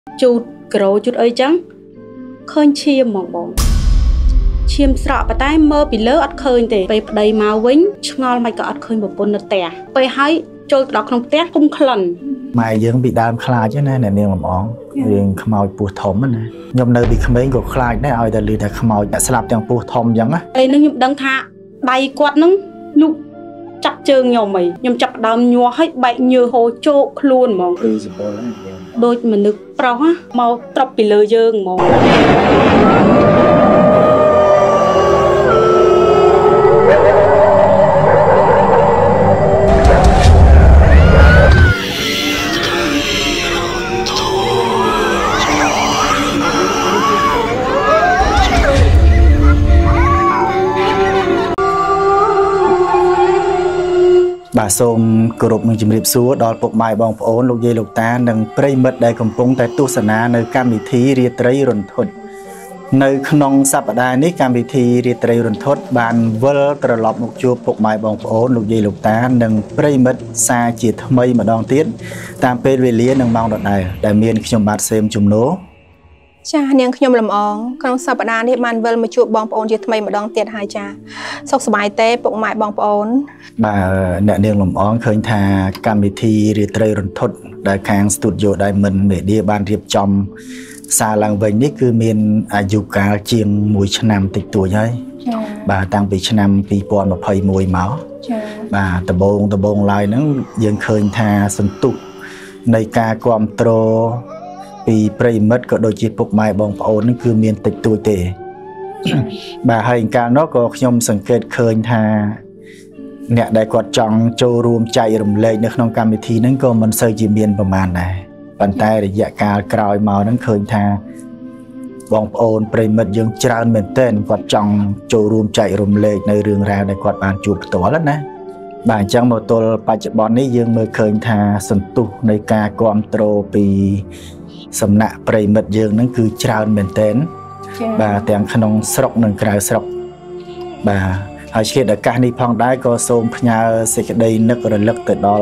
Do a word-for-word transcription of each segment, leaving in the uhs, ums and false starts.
chút cừu chút ấy chăng khơi chiêm mỏng bóng chiêm sọ và tay mơ bị lỡ ắt khơi để về đầy màu vĩnh ngon mày có ắt khơi một bồn nứt tè về hay trôi đọc không té không khẩn mày dưỡng bị đam khai chứ này này làm món riêng khmoi bùa thom á nhom nơi bị khmei gục khai đấy ai đã lừa để khmoi đã slap trong bùa thom giống á đây nó nhom đăng tha đầy quạt nứng lục chặt chương nhom mày nhom chặt đam nhua hết bệnh như hồ trộn luôn mong đôi mình được pro á màu trọc bị lừa dương mong bà xôm cột mình chìm điệp xúa đòi bộ mài bong ổn lục dây lục ta nâng prey mật đại cầm pung tại tu sân á nơi cam bị thi riết trây run thốt nơi khung sắp ở đây ní cam bị thi riết trây run thốt bàn vơ trở lọp một chuột bộ mài bong ổn lục dây lục ta nâng prey mật xa chỉ mây mà đong tiết tam pe về lia nâng mong đoạn này đại miền trong bát xem chùm nố cha niang nhom làm ong trong sắp ở đây man vơ một chuột bong ổn chỉ mây mà đong tiết hai cha sốc sải tê bộ mài bong ổn bà nè niềng lồng ong khơi thà cam bị thi riết trây run thốt đại khang studio đại mình để đi ban riệp trong xa làng vinh ní cứ miền Ayuka chiêng mùi chân nam tịch tuổi ấy bà tăng bị chân nam bị bòn một phẩy mùi máu bà tập bông tập bông lại nó dừng khơi thà sân tục nơi ca quam tro bị prey mất có đôi chiếc bục mai bông phổ nó cứ miền tịch tuổi tệ bà hay ca nó có nhom sân kết khơi thà nè đại quạt tròn châu rùm chạy rùm lệ nước nông cam thì nó có mình xây chỉ miềnประมาณ này bàn tay để dạ ca còi màu nó khơi tha bong ôn prey mật dương tràn mền tên quạt tròn châu rùm chạy rùm lệ nơi rừng rào đại quạt bàn chụp tổ lắm nè bà chẳng một tô ba chục bón ấy dương mới khơi tha sân tu nơi ca quam tro pi sầm nạ prey mật dương nó cứ tràn mền tên bà tiếng khăn sọc nâng cào sọc bà hãy khi đã cả đi phong đái có xôm nhà sẽ đây nước rồi lực từ đó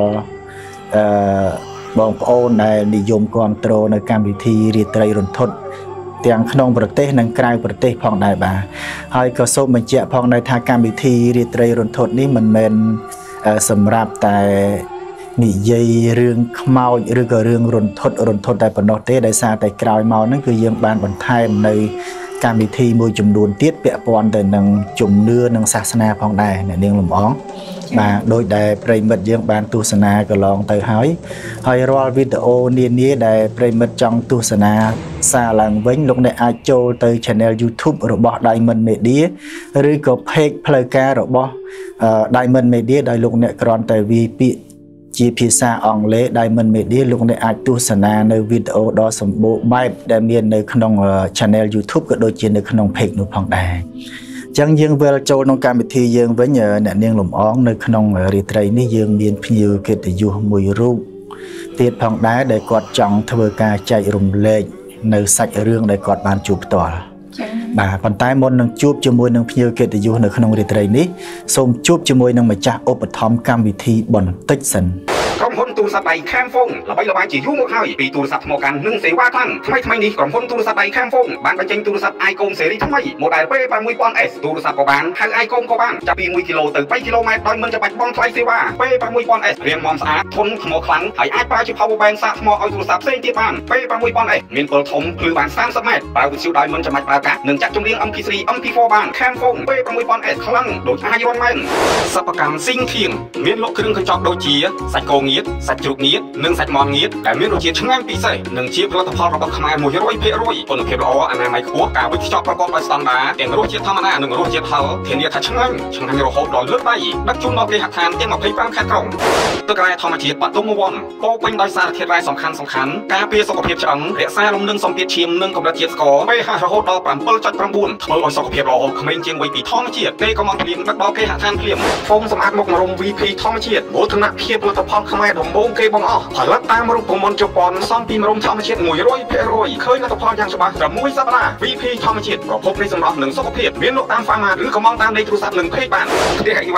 bong ôn này đi dùng control nơi cam bị thi riết trây run thốt tiếng khăn bờ tây nâng cào bờ tây phong đái bà hãy có xôm mình chẹt phong đái tha cam bị thi riết trây run thốt ní mình men sầm rạp tại nị dây rương mau rương cờ rương run thốt run thốt tại phần nọ tây đại xa tại cào mau nó cứ dương ban bản thay nơi cam bị thi môi chùm đồn tiết vẽ pon từ nâng chùm nưa nâng sát na phong đài này điên làm ón mà đôi đại prey mật dương ban tu sana có lòng từ hói hơi roll video niên nia đại prey mật trong tu sana xa làng vĩnh lúc này ai châu từ channel YouTube rồi bỏ Diamond Media rồi có page playca rồi bỏ Diamond Media đại lúc này còn từ vi chỉ phía xa ông lễ Diamond Media lúc này ai tu sanh nơi video đó sầm bộ bài đại miền nơi trong channel YouTube có đôi trên nơi trong page nút phong đài chẳng dương về châu nông cam thi dương với nhờ nạn niên lồng ón nơi trong retray ní dương miền nhiều kết để du mùi ru tiết phong đá để quạt trọng thưa ca chạy rùng lệ nơi sạch rương để quạt bàn chụp tỏa bà bàn tay môn nâng chụp cho môi nâng nhiều kết để du nơi trong retray ní xôm chụp cho môi nâng mà cha ốp thom cam thi bẩn tích sần ក្រុមហ៊ុនទូរស័ព្ទដៃខាងហ្វុងល្បីល្បាញជាយូរមកហើយពីទូរស័ព្ទថ្មកាន់និងសេវាខ្លាំងថ្មីថ្មីនេះក្រុមហ៊ុនទូរស័ព្ទដៃខាងហ្វុងបានបញ្ចេញទូរស័ព្ទ iCom ស៊េរីថ្មី model ពេ ប្រាំមួយពាន់ S ទូរស័ព្ទក៏បានហៅ iCom ក៏បានចាប់ពីមួយគីឡូទៅបីគីឡូម៉ែត្រដោយមិនចាំបាច់បង់ថ្លៃសេវាពេ ប្រាំមួយពាន់ S រាងមាំស្អាតធន់ថ្មខ្លាំងហើយអាចប្រើជា power bank សាកថ្មឲ្យទូរស័ព្ទផ្សេងទៀតបានពេ ប្រាំមួយពាន់ S មានពលធំភ្លឺបានសាមសិបម៉ែត្រប្រើវិទ្យុដោយមិនចាំបាច់ប្រើកាសនិងចាក់ចម្រៀង em pê three em pê four បានខាងហ្វុងពេ ប្រាំមួយពាន់ S ខ្លាំងដូចអាចរត់មែនសិប្បកម្មស៊ីងធៀងមានលក់គ្រឿងកញ្ចប់ដូចជាសាច់គោងៀតសាច់ជ្រូកងៀតនិងសាច់មាន់ងៀតដែលមានរសជាតិឆ្ងាញ់ពិសេសនិងជាផលិតផលរបស់ខ្មែរ មួយរយភាគរយ គុណភាពល្អអនាម័យខ្ពស់ការវេចខ្ចប់ប្រកបដោយស្តង់ដារទាំងរសជាតិធម្មតានិងរសជាតិហឹរធានាថាឆ្ងាញ់ឆ្ងាញ់រហូតដល់លើកដៃដឹកជូនដល់គេហដ្ឋានទាំងម្ភៃប្រាំខេត្តក្រុងទឹករ៉ែធម្មជាតិបាត់ទុំវ័នពោពេញដោយសារធាតុរ៉ែសំខាន់សំខាន់ការពារសុខភាពឆ្អឹងរក្សាលំនឹងសម្ពាធឈាមនិងកម្រិតជាតិស្ករ pH រហូតដល់ seven point nine ធ្វើឲ្យសុខភាពល្អក្មេងជាងវ័យពីធម្មជាតិទេក៏មកព្រៀងដឹកដល់គេហដ្ឋានព្រៀងហ្វូមសម្អាតមុខមរុំ វី ភី ធម្មជាតិមោទនភាពផលិតផលខ្មែរដំបូងគេបងអស់ផលិតតាមរូបមន្តជប៉ុនសំពីមរុំធម្មជាតិ មួយរយភាគរយ ឃើញលទ្ធផលយ៉ាងច្បាស់ត្រឹមមួយសប្តាហ៍ វី ភី ធម្មជាតិប្រភពនៃសម្រស់និងសុខភាពមានលក់តាមហ្វាម៉ាឬក៏មកតាមលេខទូរស័ព្ទនិងเพจបានផ្ទះអីវ៉ាន់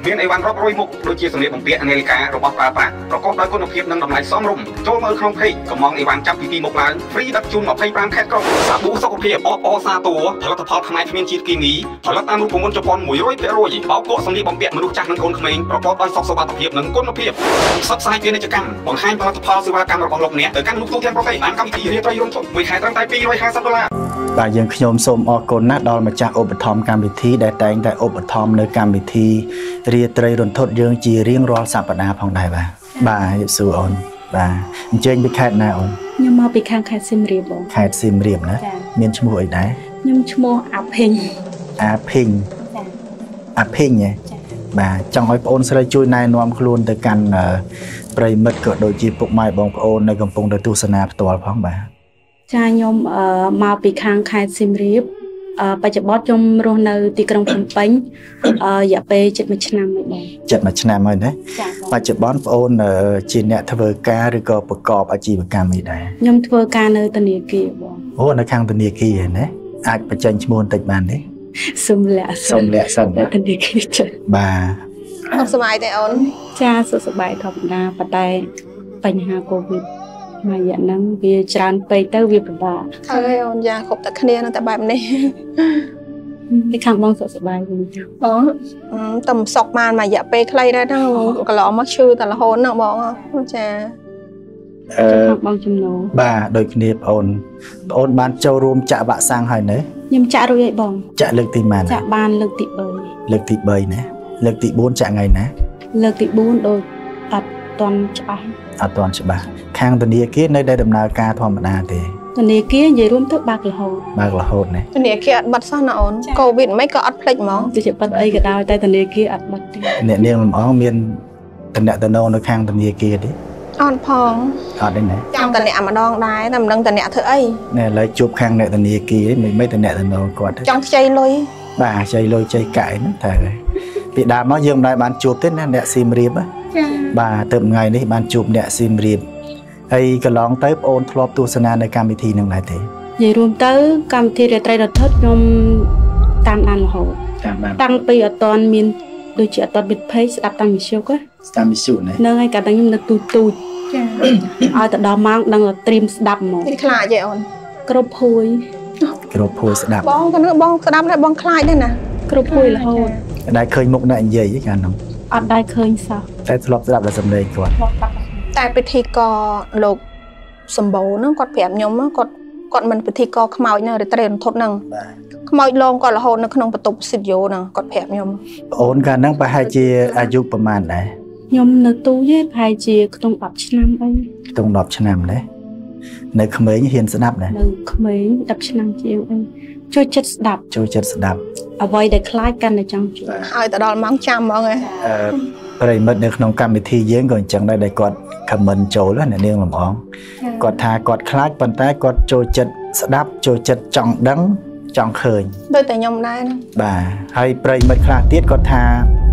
មានអីវ៉ាន់រាប់រយមុខដូចជាសម្លៀកបំពាក់អាមេរិការបស់ប្រើប្រាស់ប្រកបដោយគុណភាពនិងតម្លៃសមរម្យចូលមើលក្នុងពេកកំងអីវ៉ាន់ចាប់ពីពីមុខឡើង free ដឹកជូនยี่สิบห้าខេត្តក្រុងសាប៊ូសុខភាពអបអសាតួផលិតផលផ្នែកគ្មានជាតិគីមីផលិតតាមរូបមន្តជប៉ុន một trăm phần trăm បោកគក់សម្លៀកបំពាក់មនុស្សចាស់និងកូនក្មេងប្រកបដោយសុខសុវត្ថិភាពនិងគុណភាពផ្សព្វផ្សាយពាណិជ្ជកម្មបង្ហាញផលិតផលសេវាកម្មរបស់លោកអ្នកទៅកាន់លោកទូទាំងប្រទេសបានកម្មវិធីរាត្រីរំភើបមួយខែត្រឹមតែពីររយห้าสิบដុល្លារបាទយើងខ្ញុំសូមអរគុណណាស់ដល់ម្ចាស់ឧបត្ថម្ភកម្មវិធីដែលតែងតែឧបត្ថម្ភនៅកម្មវិធីរាត្រីរន្ធត់យើងជារៀងរាល់សប្តាហ៍ផងដែរបាទបាទយេស៊ូអូនបាទអញ្ជើញពីខេត្តណាអូនខ្ញុំមកពីខាងខេត្តសៀមរាបបងខេត្តសៀមរាបណាមានឈ្មោះអីដែរខ្ញុំឈ្មោះអាភិញអាភិញអាភិញហ៎បាទចង់ឲ្យបងអូនស្រីជួយណែនាំខ្លួនទៅកាន់ប្រិមិត្តក៏ដូចជាពុកម៉ែបងប្អូននៅកំពុងទៅទស្សនាផ្ទាល់ផងបាទចាខ្ញុំមកពីខាងខេត្តសៀមរាបបច្ចុប្បន្នខ្ញុំរស់នៅទីក្រុងភ្នំពេញរយៈពេលជិតមួយឆ្នាំហើយបងជិតមួយឆ្នាំហើយណាបច្ចុប្បន្នបងអូនជាអ្នកធ្វើការឬក៏ប្រកបអាជីវកម្មអីដែរខ្ញុំធ្វើការនៅធនាគារបងអូនៅខាងធនាគារណាអាចបញ្ចេញឈ្មោះបន្តិចបានទេសុំលាក់សុំលាក់សិនធនាគារចាបាទសុខសប្បាយទេអូនចាសុខសប្បាយធម្មតាប៉ុន្តែបញ្ហាកូវីដមួយយ៉ាងហ្នឹងវាច្រើនពេកទៅវាពិបាកហើយអូនយ៉ាងគ្រប់តែគ្នានៅតែបែបនេះពីខាងបងសុខសប្បាយវិញបងតែមិនសុខបានមួយរយៈពេលខ្លីដែរហ្នឹងកន្លងមកឈឺតែរហូតហ្នឹងបងចាអឺបងចំណូលបាទដូចគ្នាបងអូនបងអូនបានចូលរួមចាក់វ៉ាក់សាំងហើយនៅខ្ញុំចាក់រួចហើយបងចាក់លើកទីម៉ានចាក់បានលើកទីបីលើកទីបីណាលើកទីបួនចាក់ថ្ងៃណាលើកទីបួនដូចអត់តន់ច្បាស់អត់តន់ច្បាស់ខាងធនាគារនៅតែដំណើរការធម្មតាទេធនាគារនិយាយរួមទៅបើករហូតបើករហូតណាធនាគារអត់បិទសោះណាអូនកូវីដមិនក៏អត់ភ្លេចហ្មងទោះជាបិទអីក៏ដោយតែធនាគារអត់បិទទេអ្នកនាងលំអងមានតំណែងតំណងនៅខាងធនាគារទេអត់ផងអត់ទេណាចាំតំណែងម្ដងដែរតែមិនដឹងតំណែងធ្វើអីណែឥឡូវជួបខាងអ្នកធនាគារមិនមិនតំណែងតំណងគាត់ចង់ខ្ចីលុយបាទខ្ចីលុយខ្ចីកាយហ្នឹងតែពីដើមមកយើងមិនដែលបានជួបទេណាអ្នកសៀមរាបចាបាទទៅថ្ងៃនេះបានជួបអ្នកសៀមរាបហើយកន្លងទៅបងអូនធ្លាប់ទស្សនានៅកម្មវិធីនឹងដែរទេនិយាយរួមទៅកម្មវិធីរាត្រីរន្ធត់ខ្ញុំតាមដានរហូតតាំងពីអត់ទាន់មានដូចជាអត់ទាន់មាន page ស្ដាប់តាមវិទ្យុណាស្ដាប់វិទ្យុណាហ្នឹងហើយកាលតែខ្ញុំនៅទូទូចចាឲ្យទៅដល់ម៉ោងដឹងត្រៀមស្ដាប់ហ្មងខ្លាចទេអូនគ្រប់ភួយគ្រប់ភួយស្ដាប់បងក៏នៅបងស្ដាប់ដែរបងខ្លាចដែរណាគ្រប់ភួយរហូតដែលឃើញមុខអ្នកនិយាយកាលនោះអត់ដែរឃើញសោះតែធ្លាប់ស្ដាប់តែសំឡេងគាត់តែពិធីករលោកសម្បូរហ្នឹងគាត់ប្រាប់ខ្ញុំគាត់គាត់មិនពិធីករខ្មោចនៅរាត្រីរន្ធត់ហ្នឹងខ្មោចលងគាត់រហូតនៅក្នុងបន្ទប់ស្ទូឌីយោហ្នឹងគាត់ប្រាប់ខ្ញុំអូនកាលហ្នឹងប្រហែលជាអាយុប្រហែលដែរខ្ញុំនៅទូទេប្រហែលជាក្នុងដប់ឆ្នាំអីក្នុងដប់ឆ្នាំដែរនៅក្មេងហ៊ានស្ដាប់ដែរនៅក្មេងដប់ឆ្នាំជាងអីចូលចិត្តស្ដាប់ចូលចិត្តស្ដាប់អ្វីដែលខ្លាចកាន់តែចង់ជួយហើយទៅដល់ម៉ោងចាំហ្មងឯងអឺប្រិមិត្តនៅក្នុងកម្មវិធីយើងក៏អញ្ចឹងដែរដែលគាត់ខមមិនចូលអ្នកនាងលំអងគាត់ថាគាត់ខ្លាចប៉ុន្តែគាត់ចូលចិត្តស្ដាប់ចូលចិត្តចង់ដឹងចង់ឃើញដូចតែខ្ញុំដែរណាបាទហើយប្រិមិត្តខ្លះទៀតគាត់ថា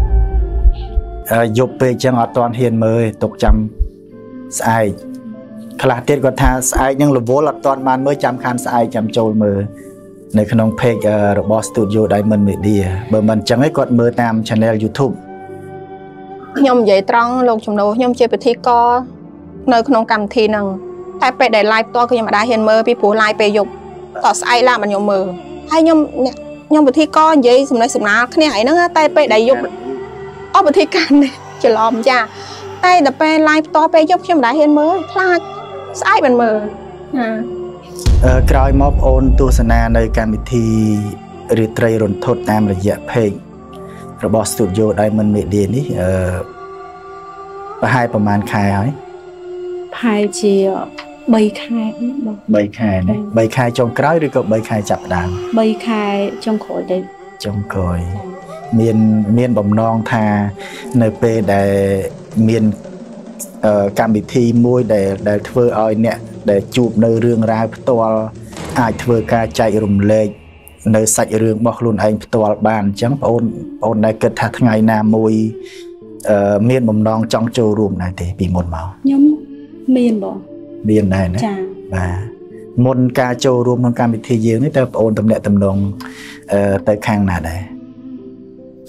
យប់ពេលអញ្ចឹងអត់ទាន់ហ៊ានមើលទុកចាំស្អែកខ្លះទៀតគាត់ថាស្អែកនឹងរវល់អត់ទាន់បានមើលចាំខានស្អែកចាំចូលមើលនៅក្នុង page របស់ Studio Diamond Media បើមិនអញ្ចឹងឯងគាត់មើលតាម channel YouTube ខ្ញុំនិយាយត្រង់លោកចំណូលខ្ញុំជាពិធីករនៅក្នុងកម្មវិធីហ្នឹងតែពេលដែល live តខ្ញុំមិនដែរហ៊ានមើលពីព្រោះ live ពេលយប់តស្អែកឡើងមិនខ្ញុំមើលហើយខ្ញុំខ្ញុំពិធីករនិយាយសំណេះសំណាលគ្នាអីហ្នឹងតែពេលដែលយប់អស់ពិធីការនេះច្រឡំចាតែដល់ពេល live តពេលយប់ខ្ញុំមិនដែរហ៊ានមើលខ្លាចស្អែកមិនមើលណាអឺក្រោយមកបងអូនទស្សនានៅកម្មវិធីរាត្រីរន្ធត់តាមរយៈ page របស់ Studio Diamond Media នេះអឺប្រហែលប្រហែលខែហើយប្រហែលជាបីខែបងបីខែណាបីខែចុងក្រោយឬក៏បីខែចាប់ផ្ដើមបីខែចុងក្រោយទៅចុងក្រោយមានមានបំណងថានៅពេលដែលមានកម្មវិធីមួយដែលដែលធ្វើឲ្យអ្នកដែលជួបនៅរឿងរ៉ាវផ្ទាល់អាចធ្វើការចែករំលែកនៅសាច់រឿងរបស់ខ្លួនឯងផ្ទាល់បានអញ្ចឹងបងអូនបងអូនដែលគិតថាថ្ងៃណាមួយមានបំណងចង់ចូលរួមដែរទេពីមុនមកខ្ញុំមានបងមានដែរណាចា៎បាទមុនការចូលរួមក្នុងកម្មវិធីយើងនេះតើបងអូនតំណាក់តំណងទៅខាងណាដែរ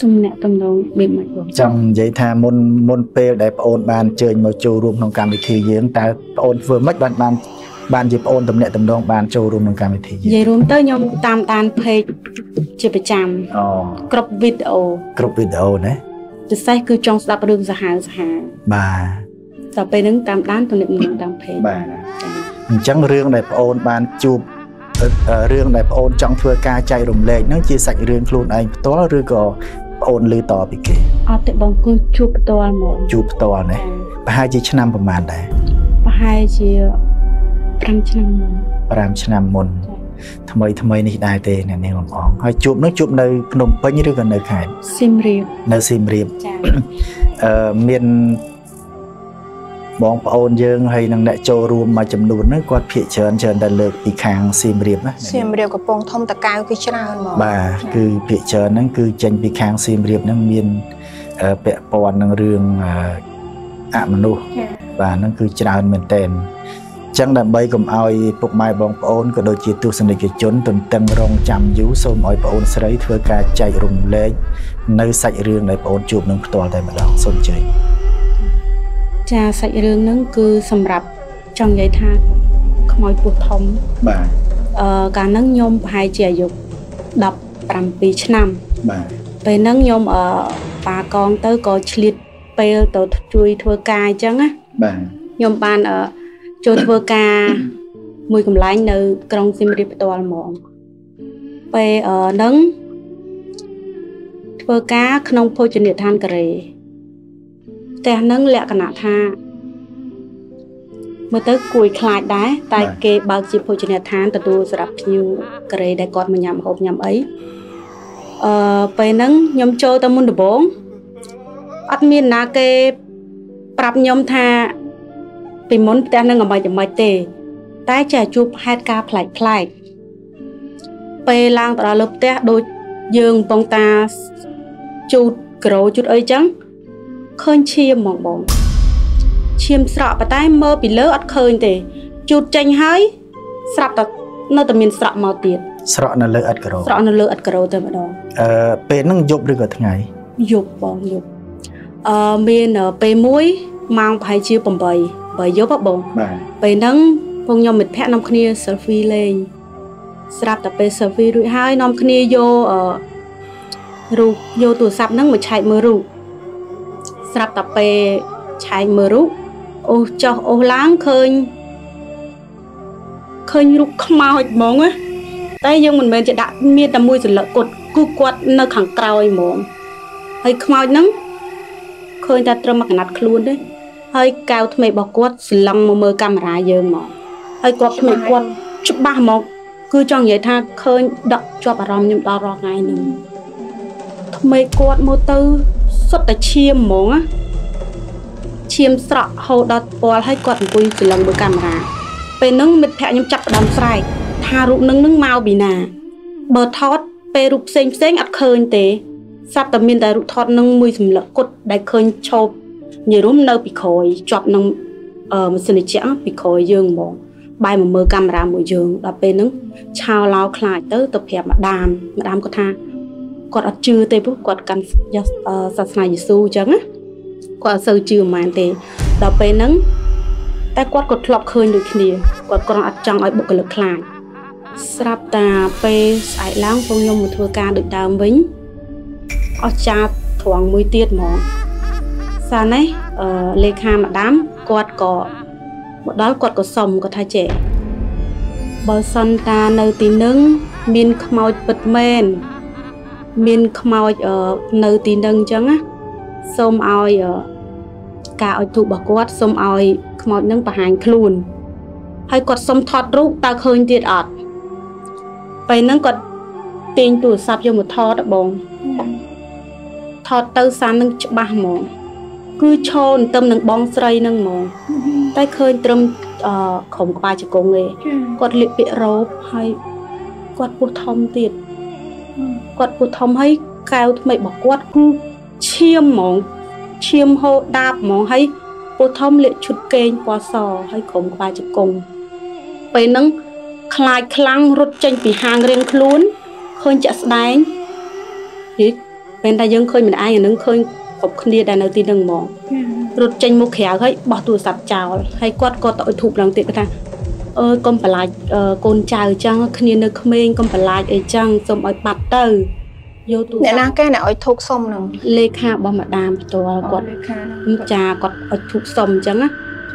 Trong nè tầm đầu bị mệt rồi. Trong vậy tha môn môn pe để ôn ban chơi mà châu rùm trong cam thì diễn ta ôn vừa mất ban ban ban dịp ôn tầm nè tầm đông ban châu rùm trong cam thì vậy rùm tới nhom tam tan page chỉ phải chạm. Crop video. Crop video đấy. จะใส่คือจงสตับเรื่องสหาสหาบ่าต่อไปนึงตามด้านตัวหนึ่งตามเพลงบ่าจังเรื่องได้โอนบานจูบเรื่องได้โอนจังเพื่อการใจรวมเล็กนั่งจีสักเรื่องครูนไอ้ตัวหรือก็โอนลือต่อไปเกี่ยอ๋อแต่บางคนจูบตัวหมดจูบตัวเนี่ยไปให้จีชนำประมาณใดไปให้จีพรำชนำมนพรำชนำมนทำไมทำไมนี่ได้เตเนี่ยในหลวงพ่อให้จูบนึกจูบในขนมปังยี่หรือกันในไข่ซิมเรียบในซิมเรียบเอ่อเมียนบองปโอนเยิงให้นางได้โจรวมมาจำนวนนึกกว่าเพียเชิญเชิญได้เลิกปีคางซิมเรียบนะซิมเรียบกับปงทมตะกายคือชนะหมอบ่าคือเพียเชิญนั่นคือเจนปีคางซิมเรียบนั่งเมียนเอ่อเปะปอนนางเรื่องอะมนุษย์บ่านั่นคือชนะเหมือนเต็มจังดับใบกับเอาปกไม้บองปอนก็โดยจิตตุสนิทจนตุนตังรองจำยุสมเอาปอนสไลด์เพื่อการใจรุ่มเล็กในใส่เรื่องในปอนจูบนึงตัวแต่มาลองสนใจจะใส่เรื่องนั้นคือสำหรับจังใหญ่ท่าขโมยปวดท้องการนั่งยมหายใจหยุดดับปรำปีชนำไปนั่งยมปากองเตอร์ก็ฉลิดเปลตัวจุยทัวกายจังอะยมบานโจทย์ทัวกามือกำไลในกรงซิมริปตัวหมองไปนั่งทัวกาขนมโพจเนทานกระเรแต่นั่งแหลกขนาดท่าเมื่อเตอร์กุยคลายได้แต่เก็บบางจีโพจเนทานแต่ดูสลับพิวกระเรได้กอดมันยำหอบยำไอไปนั่งยำโจตะมุนดบงอัดมีนาเก็บปรับยำท่าไปม้วนแต่นั่งออกมาจะไม่เตะใต้ใจจูบแฮดกาพลายพลายไปล้างตลอดลบเตะโดยยืงปองตาจูดกระโดจุดเอ้ยจังเคยเชียมมองบองเชียมสระไปใต้เมื่อปีเลิศอัดเคยเตะจุดจังหายสระตัดน่าจะมีสระมาเตียนสระนั่นเลิศอัดกระโดสระนั่นเลิศอัดกระโดเตะมาดองเออเป็นนั่งยบหรือก็ทั้งไงยบบองยบเออเมนเออไปมุ้ยมังไปเชียปมใบใบยบบบองไปนั่งพงยมมิดแพะน้ำคณีเซลฟี่เลยสระแต่ไปเซลฟี่ด้วยให้น้ำคณีโยเออรูโยตัวซับนั่งมาใช้มือรูสลับตับไปใช้มือรุโอ้เจ้าโอ้ล้างเคยเคยรุกขมาหอยมองอ่ะแต่ยังมันเป็นจะดัดมีแต่มวยจะเลอะกดกูกวดในขังกราวไอ้มองไอ้ขมานั่งเคยแต่ตรมักนัดคลุนด้วยไอ้กาวทำไมบอกกวดสลังมาเมื่อกำราเยอะมองไอ้กวดทำไมกวดชุบบ้ามองคือจังใหญ่ท่าเคยดักจอบอารมณ์ยมดารอไงหนึ่งทำไมกวดโมเตอร์สุดแต่เชียมหมองอะเชียมสระเขาดัดปอลให้กอดกุยสิลังเบอร์กำราเป็นนึ่งมิดแผลยังจับดำใส่ทารุนึ่งนึ่งเมาบีนาเบอร์ทอดเปรุปเซ็งเซ็งอัดเคยเตะซับแต่มีแต่รุทอดนึ่งมือสำลักกดได้เคยโชบอย่ารุ่มเนอปีคอยจับนึ่งเอ่อมันสนิทเจ้าปีคอยยืงหมองใบมันเบอร์กำราหมดยืงแล้วเป็นนึ่งชาวลาวคลายเตอตะเพียบมาดามมาดามก็ท่ากอดจื้อเตะพวกกอดกันศาสนาเยซูจังนะกอดซื้อจื้อมาเตะเราไปนั่งแต่กอดกดหลอกเคยดูทีเดียวกอดกรอนอัดจังไอ้บุกกระลึกคลายสลับตาไปใส่ล้างฟงยมมือทัวการดึกดาววิ่งเอาจับถ่วงมือเตี้ยหมองซาเน่เลขามาดามกอดกอดหมดด้านกอดกอดสมกอดท่าเจบอสันตาในตีนึงมินขมอยปิดเมนมีนขมอยเอ่อในตีนึงจังอะส้มเอาเอ่อกาเอาถูกบอกว่าส้มเอาขมอยนึงประหารคลูนให้กดส้มทอดรูปตาเคยเตียดอดไปนั่งกดตีนตัวซับยังหมดทอดบงทอดเตอร์ซันนึงจะบ้าหมองคือโชนเติมหนึ่งบองใส่หนึ่งหมองได้เคยเติมเอ่อของปลาจะโกงเลยกดเลี้ยเปียโรบให้กดปูทอมตีดกอดปูทอมให้กาวทำไมบอกกอดคือเชี่ยมหมองเชี่ยมโหดาบหมองให้ปูทอมเละชุดเกงปอซอให้ขมปลาจะกงไปนั่งคลายคลังรถจังปีหางเรียงคลุ้นเคยจะแสดงฮิ bên ta dân khơi mình ai nâng khơi cục kia đàn đầu tiên đừng mỏng rụt tranh một khéo ấy bỏ tủ sạp chào hay quát có tội thục lòng tiện ta ơi con phải lại con chào chăng khi nơi khmer con phải lại ấy chăng xong ở bạt từ vô tủ nè na cái này ở thục sông nè lê kha bỏ mặt đàmตัวquạt trà quạt ở thục sông chăng á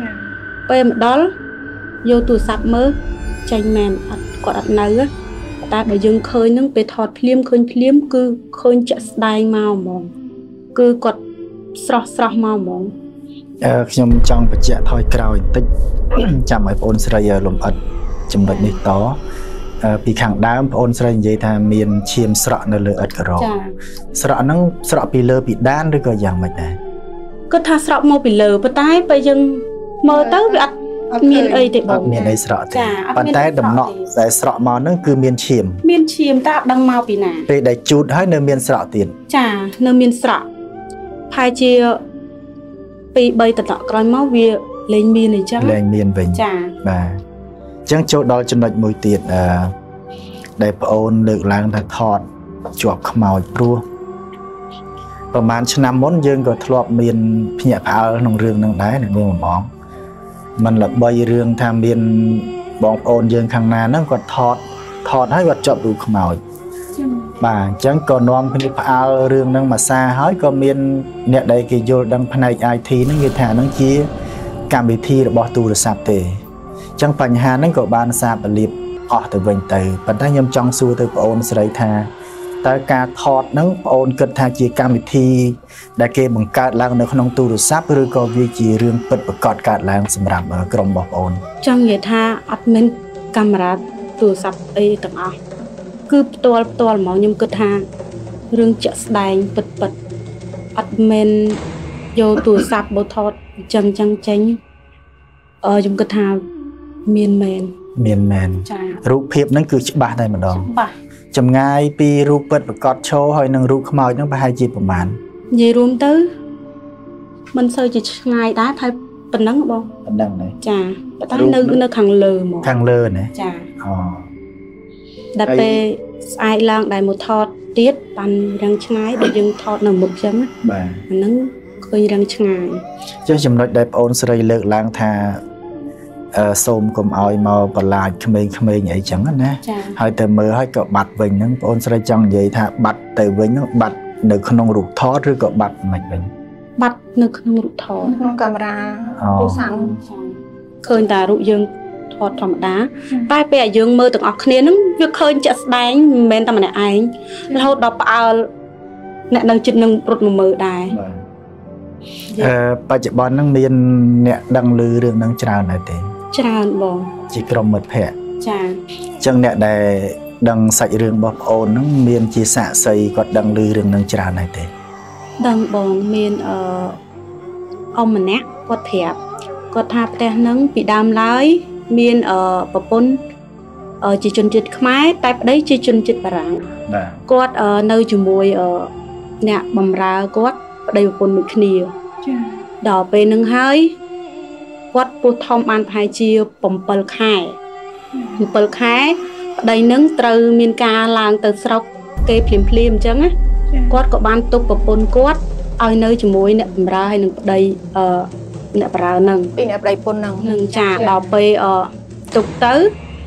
bên đó vô tủ sạp mơ tranh mèn quạt đặt nấu á ta bởi dân khơi nâng về thọt phim khơi phim cứ khơi chặt đai màu mỏng cứ quạt sọ sọ màu mỏng ខ្ញុំចង់បញ្ជាក់ថយក្រោយបន្តិចចាំឲ្យបងស្រីលំអិតចំណុចនេះតពីខាងដើមបងស្រីនិយាយថាមានឈាមស្រក់នៅលើឥដ្ឋក្រោស្រក់ហ្នឹងស្រក់ពីលើពីដានឬក៏យ៉ាងម៉េចដែរគាត់ថាស្រក់មកពីលើប៉ុន្តែពេលយើងមើលទៅវាអត់អត់មានអីទេបងមានអីស្រក់ទេប៉ុន្តែដំណក់ដែលស្រក់មកហ្នឹងគឺមានឈាមមានឈាមតែអត់ដឹងមកពីណាពេលដែលជូតហើយនៅមានស្រក់ទៀតចានៅមានស្រក់ផាជាពីរបីតំណក់ក្រោយមកវាលែងមានអញ្ចឹងលែងមានវិញចាបាទអញ្ចឹងចូលដល់ចំណុចមួយទៀតអឺដែលប្អូនលើកឡើងថាថតជាប់ខ្មោចព្រោះប្រហែលឆ្នាំមុនយើងក៏ធ្លាប់មានភ្ញាក់ផ្អើលក្នុងរឿងហ្នឹងដែរនៅនាងបងมันល្បីរឿងថាមានបងប្អូនយើងខាងណាហ្នឹងគាត់ថតថតហើយគាត់ជាប់រូបខ្មោចបាទអញ្ចឹងក៏នាំគ្នាផ្អើលរឿងហ្នឹងមកសារហើយក៏មានអ្នកដែលគេយល់ដឹងផ្នែក ไอ ที ហ្នឹងគេថាហ្នឹងជាកម្មវិធីរបស់ទូរស័ព្ទទេអញ្ចឹងបញ្ហាហ្នឹងក៏បានសាបលាបអស់ទៅវិញទៅប៉ុន្តែខ្ញុំចង់សួរទៅបងអូនស្រីថាតើការថតហ្នឹងបងអូនគិតថាជាកម្មវិធីដែលគេបង្កើតឡើងនៅក្នុងទូរស័ព្ទឬក៏វាជារឿងពិតប្រាកដកើតឡើងសម្រាប់ក្រុមរបស់បងអូនចង់និយាយថាអត់មានកាមេរ៉ាទូរស័ព្ទអីទាំងអស់គឺផ្ទាល់ផ្ទាល់ហ្មងខ្ញុំគិតថារឿងជាក់ស្ដែងពិតពិតអត់មែនយកទូរស័ព្ទបោថតចឹងចឹងចេញអឺខ្ញុំគិតថាមានមែនមានមែនរូបភាពហ្នឹងគឺច្បាស់តែម្ដងច្បាស់ចម្ងាយពីរូបពិតប្រកបឈរហើយនឹងរូបខ្មោចហ្នឹងប្រហែលជាប្រមាណនិយាយរួមទៅមិនសូវជាឆ្ងាយដែរថាប៉ុណ្ណឹងបងប៉ុណ្ណឹងទេចាប៉ុន្តែនៅនៅខាងលើហ្មងខាងលើណាចាអូដល់ពេលស្អែកឡើងដែលមកថតទៀតបានរឹងឆ្ងាយដូចយើងថតនៅមុខចឹងណាបាទអាហ្នឹងឃើញរឹងឆ្ងាយចុះចំណុចដែលបងអូនស្រីលើកឡើងថាអឺសូមកុំឲ្យមកបន្លាចក្មេងៗអីចឹងណាហើយទៅមើលហើយក៏បាត់វិញហ្នឹងបងអូនស្រីចង់និយាយថាបាត់ទៅវិញហ្នឹងបាត់នៅក្នុងរូបថតឬក៏បាត់មិនវិញបាត់នៅក្នុងរូបថតក្នុងកាមេរ៉ាទូរស័ព្ទឃើញតែរូបយើងថតធម្មតាតែពេលឲ្យយើងមើលទាំងអស់គ្នាហ្នឹងវាឃើញជាក់ស្ដែងមិនមែនតែម្នាក់ឯងរហូតដល់ផ្អើលអ្នកនៅចិត្តនឹងរត់មកមើលដែរអឺបច្ចុប្បន្នហ្នឹងមានអ្នកដឹងឮរឿងហ្នឹងច្រើនហើយទេច្រើនបងជាក្រុមមិត្តភក្តិចាអញ្ចឹងអ្នកដែលដឹងសាច់រឿងរបស់ប្អូនហ្នឹងមានជាសាក្សីគាត់ដឹងឮរឿងហ្នឹងច្រើនហើយទេដឹងបងមានអឺអ៊ំម្នាក់គាត់ប្រាប់គាត់ថាផ្ទះហ្នឹងពីដើមឡើយមានអឺប្រពន្ធជាជនជាតិខ្មែរតែប្តីជាជនជាតិបារាំងគាត់នៅជាមួយអ្នកបម្រើគាត់ប្តីប្រពន្ធមួយគ្នាចាដល់ពេលហ្នឹងហើយគាត់ពោះធំបានប្រហែលជា7ខែ7ខែប្តីហ្នឹងត្រូវមានការឡើងទៅស្រុកគេភ្លាមភ្លាមអញ្ចឹងណាគាត់ក៏បានទុកប្រពន្ធគាត់ឲ្យនៅជាមួយអ្នកបម្រើហើយនឹងប្តីអឺអ្នកបម្រើហ្នឹងពីអ្នកប្តីប្រពន្ធហ្នឹងនឹងចាដល់ពេលអឺទុកទៅ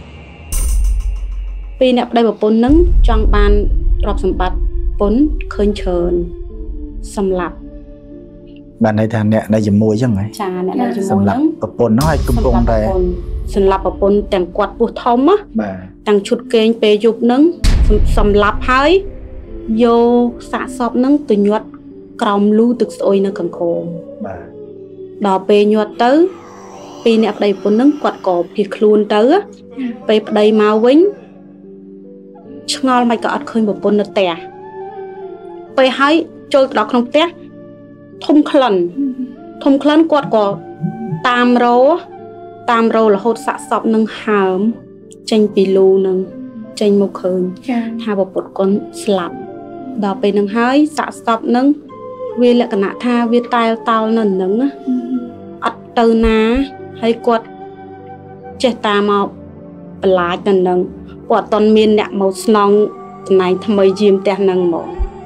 ពីអ្នកប្តីប្រពន្ធហ្នឹងចង់បានទ្រព្យសម្បត្តិប្រពន្ធឃើញច្រើនសម្លាប់បានន័យថាអ្នកនៅជាមួយអញ្ចឹងហ៎ចាអ្នកនៅជាមួយសម្លាប់ប្រពន្ធហ្នឹងឲ្យកំពុងតែសម្លាប់ប្រពន្ធទាំងគាត់ពោះធំណាបាទទាំងឈុតគេងពេលយប់ហ្នឹងសម្លាប់ហើយយកសាកសពហ្នឹងទៅញាត់ក្រោមលូទឹកស្អុយនៅកង្កោមបាទដល់ពេលញាត់ទៅពីអ្នកប្តីប្រពន្ធហ្នឹងគាត់ក៏ភៀសខ្លួនទៅពេលប្តីមកវិញឆ្ងល់មិនក៏អត់ឃើញប្រពន្ធនៅផ្ទះពេលហើយចូលទៅដល់ក្នុងផ្ទះធំក្លិនធំក្លិនគាត់ក៏តាមរោតាមរោរហូតសាកសពនឹងហើមចេញពីលូនឹងចេញមកឃើញថាប្រពន្ធគាត់ស្លាប់ដល់ពេលនឹងហើយសាកសពនឹងវាលក្ខណៈថាវាតែលតោលនៅនឹងអត់ទៅណាហើយគាត់ចេះតាមមកបន្លាចនៅនឹងគាត់អត់ទាន់មានអ្នកមកស្នងតំណែងថ្មីយាមផ្ទះនឹងហ្មង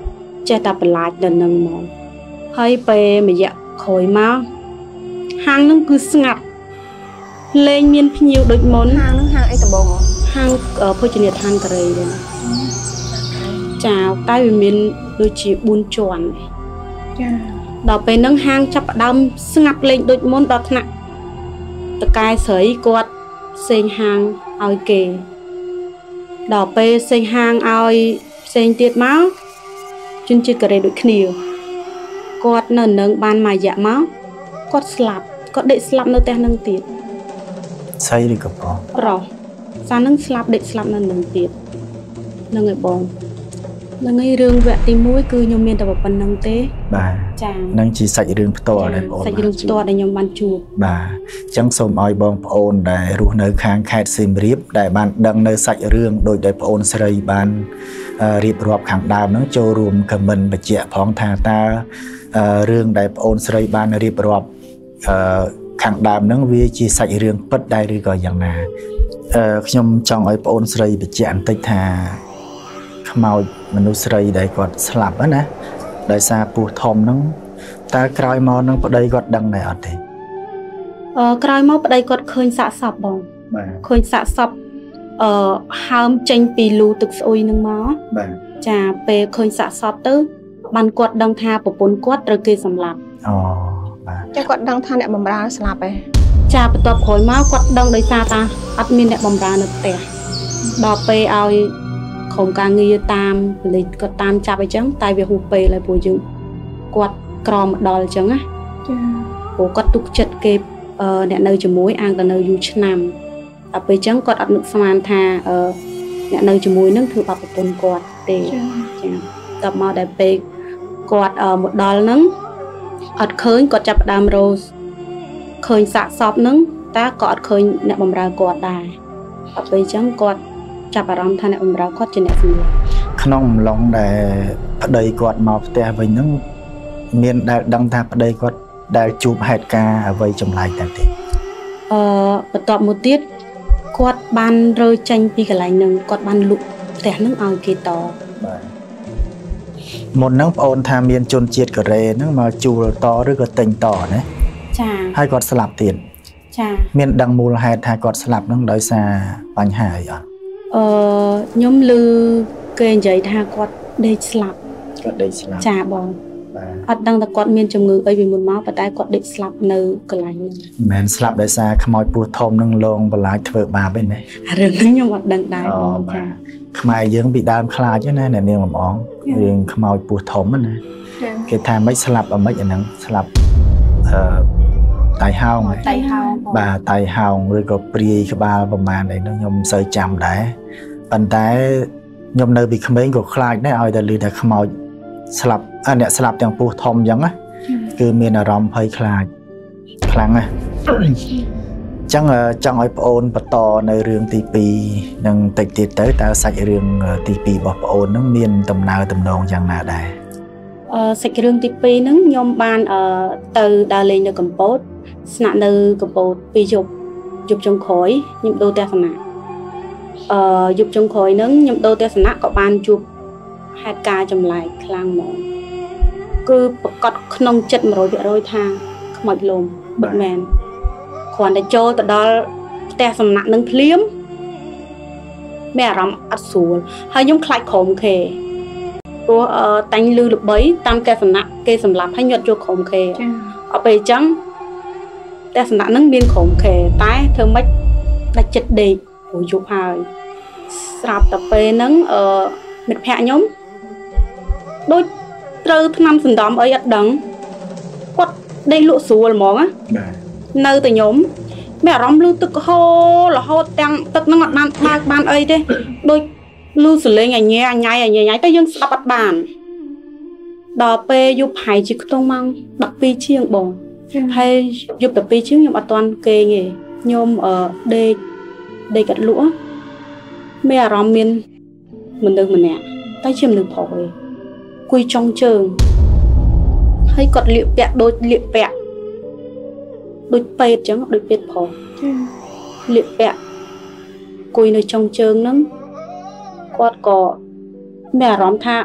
ចេះតែបន្លាចដល់នឹងហ្មងហើយពេលមួយរយៈក្រោយមកហាងនឹងគឺស្ងាត់លេងមានភ្ញៀវដូចមុនហាងនឹងហាងអីដំបងហាងភោជនីយដ្ឋានកូរ៉េទេចាតែវាមានដូចជាបួនជាន់ចាដល់ពេលហ្នឹងហាងចាប់ផ្ដើមស្ងាត់លេងដូចមុនដល់ថ្នាក់តកែស្រីគាត់ផ្សេងហាងឲ្យគេដល់ពេលផ្សេងហាងឲ្យផ្សេងទៀតមកជនជាតិកូរ៉េដូចគ្នាគាត់នៅនឹងបានមួយរយៈមកគាត់ស្លាប់គាត់ដេកស្លាប់នៅផ្ទះនឹងទៀតស្អីឬក៏ប្រុសប្រុសសានឹងស្លាប់ដេកស្លាប់នៅនឹងទៀតនឹងឯបងនឹងឯរឿងវគ្គទីមួយគឺខ្ញុំមានតែប៉ុណ្្នឹងទេបាទចានឹងជាសាច់រឿងផ្ទាល់ដែរបងសាច់រឿងផ្ទាល់ដែលខ្ញុំបានជួបបាទអញ្ចឹងសូមឲ្យបងប្អូនដែលរស់នៅខាងខេត្តសៀមរាបដែលបានដឹងនៅសាច់រឿងដោយដែលប្អូនស្រីបានរៀបរាប់ខាងដើមហ្នឹងចូលរួមខមមិនបញ្ជាក់ផងថាតើរឿងដែលប្អូនស្រីបានរៀបរាប់ខាងដើមហ្នឹងវាជាសាច់រឿងពិតដែរឬក៏យ៉ាងណាខ្ញុំចង់ឲ្យប្អូនស្រីបញ្ជាក់បន្តិចថាខ្មោចមនុស្សស្រីដែលគាត់ស្លាប់ណាដោយសារពោះធំហ្នឹងតើក្រោយមកហ្នឹងប្តីគាត់ដឹងដែរអត់ទេអឺក្រោយមកប្តីគាត់ឃើញសាកសពបងបាទឃើញសាកសពអឺហើមចេញពីលូទឹកស្អុយហ្នឹងមកបាទចាពេលឃើញសាកសពទៅបានគាត់ដឹងថាប្រពន្ធគាត់ត្រូវគេសម្លាប់អូបាទចាគាត់ដឹងថាអ្នកបម្រើស្លាប់ឯងចាបន្ទាប់ក្រោយមកគាត់ដឹងដោយសារតាអត់មានអ្នកបម្រើនៅផ្ទះដល់ពេលឲ្យក្រុមការងារតាមប៉ូលីសគាត់តាមចាប់អីចឹងតែវាហួសពេលហើយព្រោះយើងគាត់ក្រមកដល់អញ្ចឹងណាចាព្រោះគាត់ទុកចិត្តគេអ្នកនៅជាមួយអាងតែនៅយូរឆ្នាំដល់ពេលអញ្ចឹងគាត់អត់នឹកស្មានថាអ្នកនៅជាមួយនឹងធ្វើបាបប្រពន្ធគាត់ទេចាតបមកដល់ពេលគាត់មកដល់ហ្នឹងអត់ឃើញគាត់ចាប់ផ្ដើមរស់ឃើញសាកសពហ្នឹងតែក៏អត់ឃើញអ្នកបម្រើគាត់ដែរដល់ពេលអញ្ចឹងគាត់ចាប់អារម្មណ៍ថាអ្នកបម្រើគាត់ជាអ្នកសម្លាប់ក្នុងអំឡុងដែលប្តីគាត់មកផ្ទះវិញហ្នឹងមានដែលដឹងថាប្តីគាត់ដែលជួបហេតុការណ៍អ្វីចម្លែកតែទេអឺបន្ទាប់មកទៀតគាត់បានរើចេញពីកន្លែងហ្នឹងគាត់បានលុបផ្ទះហ្នឹងឲ្យគេតបាទមុនហ្នឹងប្អូនថាមានជនជាតិកូរ៉េហ្នឹងមកជួលតឬក៏ទិញតណាចាហើយគាត់ស្លាប់ទៀតចាមានដឹងមូលហេតុថាគាត់ស្លាប់ហ្នឹងដោយសារបញ្ហាអីអត់អឺខ្ញុំឮគេនិយាយថាគាត់ដេកស្លាប់គាត់ដេកស្លាប់ចាបងអត់ដឹងថាគាត់មានជំងឺអីពីមុនមកប៉ុន្តែគាត់ដេកស្លាប់នៅកន្លែងហ្នឹងមិនមែនស្លាប់ដោយសារខ្មោចពស់ធំនឹងលងបន្លាចធ្វើបាបទេណារឿងហ្នឹងខ្ញុំអត់ដឹងដែរបងចាខ្មែរយើងពីដើមខ្លាចណាអ្នកនាងកំអងរឿងខ្មោចពស់ធំណាគេថាមិនស្លាប់អ្មិចអាហ្នឹងស្លាប់អឺតៃហោងតៃហោងបាទតៃហោងឬក៏ព្រាយក្បាលប្រមាណអីនោះខ្ញុំមិនសូវចាំដែរប៉ុន្តែខ្ញុំនៅពីក្មេងក៏ខ្លាចដែរឲ្យតែឮថាខ្មោចស្លាប់អ្នកស្លាប់ទាំងពោះធំអញ្ចឹងណាគឺមានអារម្មណ៍ភ័យខ្លាចខ្លាំងណាស់អញ្ចឹងចង់ឲ្យប្អូនបន្តនៅរឿងទីពីរនឹងតិចទៀតទៅតើសាច់រឿងទីពីររបស់ប្អូននឹងមានដំណើរទំនងយ៉ាងណាដែរអឺសាច់រឿងទីពីរហ្នឹងខ្ញុំបានអឺទៅដើរលេងនៅកំពតស្នាក់នៅកំពតពីរយប់យប់ចុងក្រោយខ្ញុំដូរទស្សនៈអឺយប់ចុងក្រោយហ្នឹងខ្ញុំដូរទស្សនៈក៏បានជួបហេតុការណ៍ចម្លែកខ្លាំងហ្មងគឺប្រកាសក្នុងចិត្ត một trăm phần trăm ថាខ្មោចលំពិតមែនគ្រាន់តែចូលទៅដល់ផ្ទះសំណាក់នឹងភ្លាមមានអារម្មណ៍អត់ស្រួលហើយខ្ញុំខ្លាចក្រុមគេព្រោះតាញ់លឺល្បីតាមផ្ទះសំណាក់គេសម្លាប់ហើយញាត់ចូលក្រុមគេអត់ពេលអញ្ចឹងផ្ទះសំណាក់នឹងមានក្រុមគេតែធ្វើម៉េចដាច់ចិត្តដេកព្រោះយប់ហើយស្រាប់តែពេលហ្នឹងអឺមិត្តភក្តិខ្ញុំដូចត្រូវថ្នាំសណ្ដំអីអត់ដឹងគាត់ដេកលក់ស្រួលហ្មងណានៅតែខ្ញុំមានអារម្មណ៍លឺទឹកហូររហូតទាំងទឹកហ្នឹងអត់បានបើកបានអីទេដូចលឺសលេងអញ៉ែអញ៉ៃអញ៉ៃទៅយើងស្ដាប់អត់បានដល់ពេលយប់ហើយជាខ្ទង់ម៉ោងដប់ពីរជាងបងហើយយប់ដប់ពីរជាងខ្ញុំអត់ទាន់គេងទេខ្ញុំអឺដេកដេកកាត់លក់មានអារម្មណ៍មានមនុស្សម្នាក់តែជាមនុស្សប្រុសឯងគួយចុងជើងហើយគាត់លាកពាក់ដូចលាកពាក់ដូចពេទ្យអញ្ចឹងដូចពេទ្យប្រុសលាកពាក់គួយនៅចុងជើងហ្នឹងគាត់ក៏មានអារម្មណ៍ថា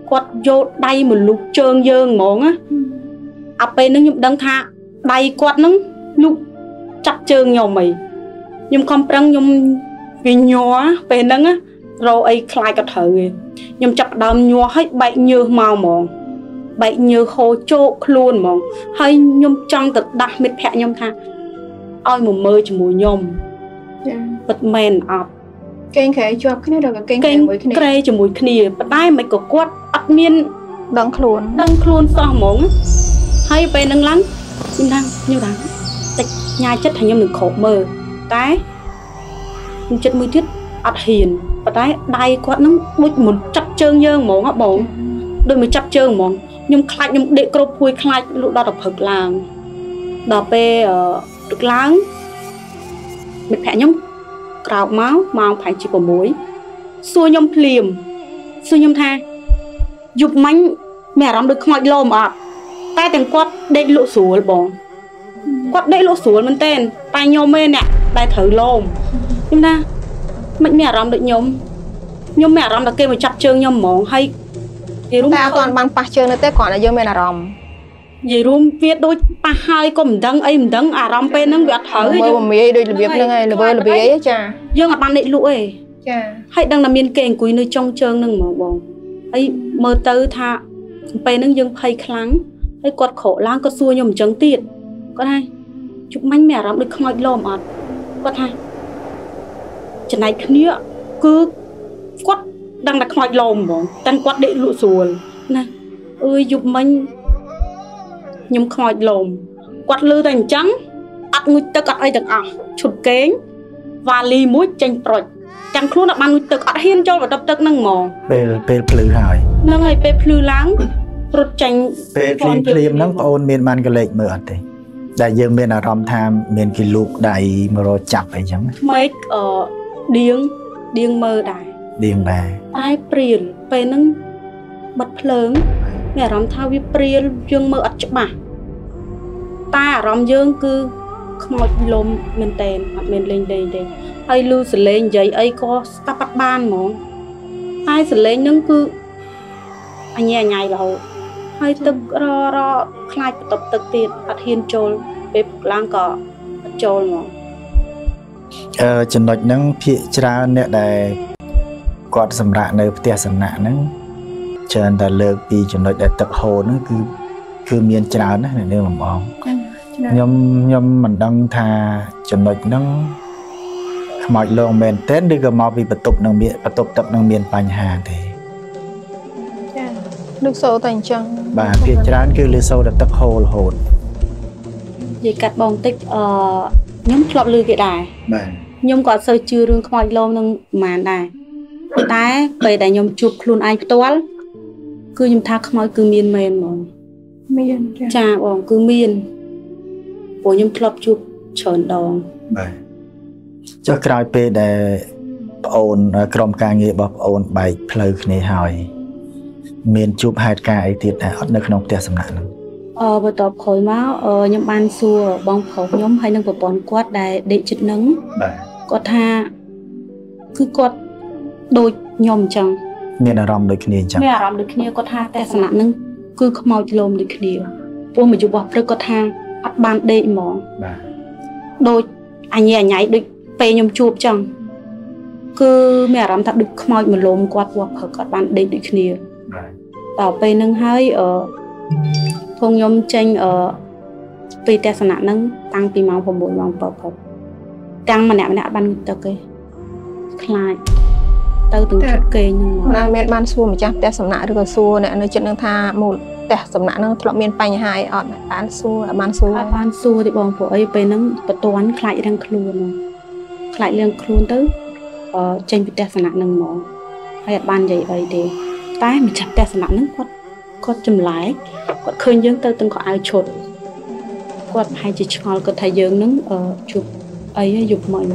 quạt vô đây một lúc trơn dơn món á à bên nó nhung đăng tha đây quạt nó lúc chặt trơn nhau mày nhung không prăng nhung vì nhỏ bên đó á rồi ấy khai cả thử nhung chặt đầm nhỏ hết bệnh như màu mòn bệnh như khô trộn luôn mòn hay nhung trong tật đặc biệt phẹ nhung tha ôi một mơ cho mùi nhung bật mền ọp kênh khẽ cho cái này được cái kênh với cái này cho mùi kia bật tay mày có quát ắt miên đăng luôn đăng luôn sao mỏng hay về nâng lắng nhưng đang như đó tịch nhai chất thành nhung đừng khổ mơ cái chất mũi tiết ắt hiền và cái đai quát nó mũi một chặt trơn nhơn mỏng á bổng đôi mới chặt trơn mỏng nhung khai nhung đệ cột phui khai lúc đó đọc thực làng đọc về được láng mệt phẹ nhung cào máu màu phải chỉ có muối xua nhom liềm xua nhom tha dục mánh mẹ làm được mọi lô mà tay tiền quát đệ lộ sủa bọn quát đệ lộ sủa mình tên tay nhom mê nè tay thử lôm nhưng ta mạnh mẹ làm được nhom nhom mẹ làm được kêu mà chặt trơn nhom mỏng hay thì đúng ta còn bằng pa trơn nữa té còn là do mẹ là ròm gì luôn viết đôi pa hai có mình đăng ấy mình đăng à ròm pe nó vẹt thử mơ mà mì đôi là việc nữa ngay là bơi là việc ấy cha dương là ban đệ lũ ấy cha hay đang làm miên kèn cuối nơi trong trơn nâng mà bọn ấy mơ tư tha pe nó dương phay kháng ấy quạt khổ lang có xua nhom trắng tiệt có hay chụp mánh mẹ làm được không ai lo mà có hay trận này kia cứ quát đang đặt ngoài lồng bọn đang quát đệ lụa xuồng này ơi chụp mánh nhom khỏi lồng quạt lư thành trắng ắt người ta cắt ai được à chụp kén và ly muối chanh proi chẳng luôn là ban người ta cắt hiên cho vào tập tập năng mò pe pe plư hỏi năng hay pe plư láng rụt chanh pe phim phim nó ôn miền man cái lệch mờ thế đại dương miền Aram tham miền kỷ lục đại mà rồi chặt vậy chẳng mấy ở điên điên mơ đại điên bà ai priền pe năng bật lớn mẹ rắm thao vi priền dương mơ ắt chụp bà ta rắm dương cứ không một lôm mình tên hoặc mình lên đây đây ai lưu sẽ lên giấy ai có ta bắt ban món ai sẽ lên nâng cứ anh nhẹ nhảy lâu hay tức ro ro khai tập tập tiền phát hiện trôi bếp lang cỏ trôi món ờ chân đôi nâng phía ra nè để quạt sầm rạ nơi tia sầm nạ nâng chân ta lược vì chân đôi để tập hồ nó cứ cứ miên trào nó này nên mà bóng nhom nhom mình đang thà chân đôi nâng mọi lồng bền tết đi gặp mò vì bật tục năng miền bật tục tập năng miền Pành Hà thì được sâu thành trăng bà phía trán cứ lư sâu đặt tập hồ là hồn gì cắt bông tích ờ nhóm club lư cái đài nhóm có sơ chưa rương mọi lồng năng màn đài tai về đại nhóm chụp luôn ai toán cứ nhóm thắc mọi cứ miên mền mà miên cha bọn cứ miên của nhóm club chụp tròn đòn cho cái pe để ôn krom ca nghĩa bọc ôn bài plei này hỏi miền chụp hai ca ấy tiệt là ở nơi không tiệt sầm nặng ờ bữa tập khối máu ờ nhóm ban xua bong phồng nhóm hay nâng vào bón quát đại để chật nắng có tha cứ quát đôi nhom chẳng miền Aram đôi kia chẳng miền Aram đôi kia có thaแต่สน nâng cứ không mau lôm đôi kia ôm mà chụp bọc rồi có tha bắt ban để mỏ đôi anh nhảy nhảy đôi pe nhom chụp chẳng cứ mẹ làm thật được khơi mà lôm quạt quạt hợp các bạn đến được kia bảo pe nâng hơi ở thôn nhom tranh ở pe tè sẵn nâng tăng pi máu phòng bụi máu bọc hợp tăng mà nè mà nè ban tơ kê khai tơ từng chút kê nhưng mà mẹ ban xua mà chắc tè sẵn được rồi xua nè nơi chân nâng tha một tè sẵn nâng thọ miền Pành hai ở ban xua ban xua ban xua thì bọn phụ ấy pe nâng bật toán khai đang khuôn khai đang khuôn tới ờ tranh tè sẵn nâng mỏ hay ban vậy vậy thì tái mình chặt tè sẵn nâng quát quát chùm lái quát khơi dương tới từng có ai chột quát hai chỉ cho có thầy dương nâng ở chụp ấy dục mình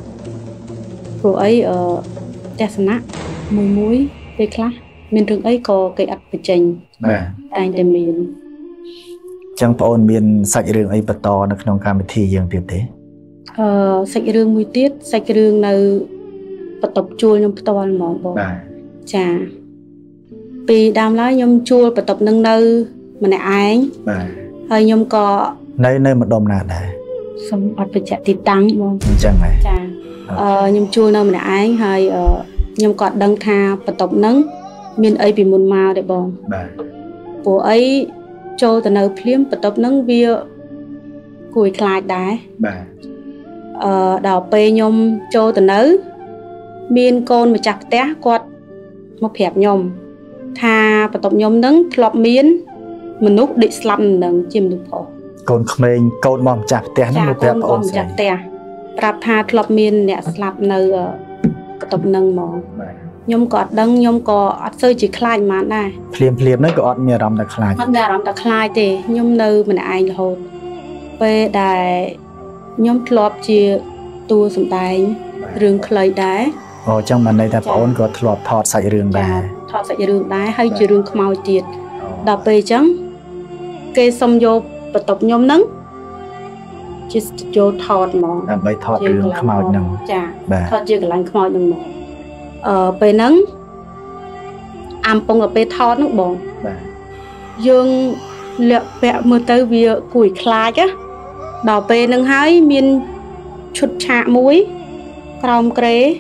rồi ấy ở tè sẵn mùi muối về class miền trường ấy có cái ắt phải chành anh để miền chẳng ôn miền sạch rừng ấy bật to nó không cam thì dương tiệt thế ờ sạch rừng mùi tiết sạch rừng nơi bật tập chui trong to mỏ bò trà Vì đam lá nhom chua và tập nâng nâu mà nè anh hơi nhom có nơi nơi một đom nào này xong ọt phải chạy tít tăng không chẳng này chà ờ nhom chua nơi mà nè anh hơi nhom có đăng tha và tập nâng miền ấy bị môn màu để bong của ấy cho từ nơi phim và tập nâng bia cùi khai đá ờ đào pe nhom cho từ nơi miền con mà chặt té quạt một hẹp nhom tha và tập nhom nâng lọp miến mình nút định slum nâng chim được phổ con mình con mom chặt té nó một hẹp ổn chặt té rạp tha lọp miến nè slap nơi tập nâng mỏ nhom có đăng nhom có sơ chỉ khai mà này phim phim nó có mẹ rắm đặc khai mẹ rắm đặc khai thì nhom nơi mình ai hột về đại nhom lọp chia tua sầm tay rừng khơi đá Ồ trong mình đây ta ổn có lọp thọt sạch rừng đá thọt sạch rừng đá hay chỉ rừng màu tiệt đạp về trắng cây sông vô và tập nhom nắng chỉ vô thọt mỏng à, bay thọt rừng màu nắng thọt chưa cái lạnh màu nắng mỏng ở về nắng am pong ở về thọt nó bỏng dương lẹ vẽ mưa tới việc củi khai á đào về nắng hái miên chút chạ muối còng kề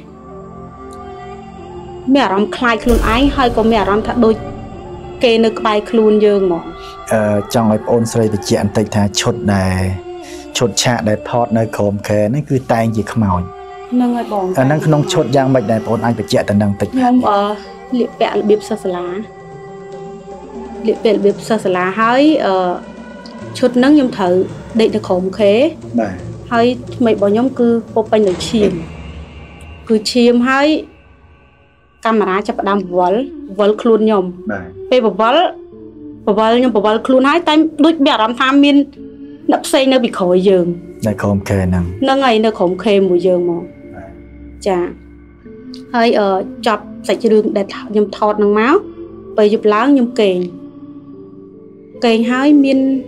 mẹ rắm khai khuôn ái hay có mẹ rắm thật đôi kê nước bài khuôn dương mà ờ trong ấy ôn sợi bị chẹn tịch thà chốt này chốt chạ để thọt nơi cồm kề nó cứ tay gì không màu nâng ai bỏng ờ nâng không chốt giang mạch này ôn anh bị chẹn tận năng tịch không ờ liệp bẹ liệp sơ sả lá liệp bẹ liệp sơ sả lá hay ờ chốt nâng nhom thử định được cồm khế hay mấy bọn nhóm cứ bột bánh được chìm cứ chìm hay camera chụp đam vol vol khuôn nhom pe vol vol nhom vol khuôn hay tay đôi bẹ làm tham miên nắp xây nơi bị khởi giường này không kề nằng nó ngày nơi khổng khê mùi giường mà chà hay ở chọc sạch đường để nhom thọt nằng máu về giúp láng nhom kềnh kềnh hay miên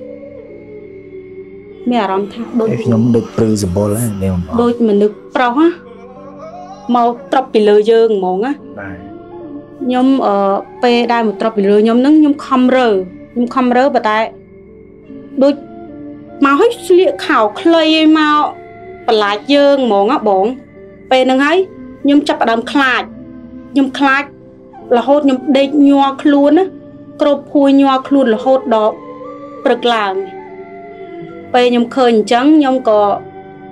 mẹ làm tham đôi nhóm được principal ấy đều đôi mình được pro á màu trọc bị lừa dương món á nhóm ở pe đai một trọc bị lừa nhóm nắng nhóm không rơ nhóm không rơ bà tại đôi màu hết liệt khảo clay màu bà lại dương món á bỏng pe nâng ấy nhóm chập đầm khai nhóm khai là hốt nhóm đê nhoa luôn á cột phui nhoa luôn là hốt đó bực làng pe nhóm khơi trắng nhóm có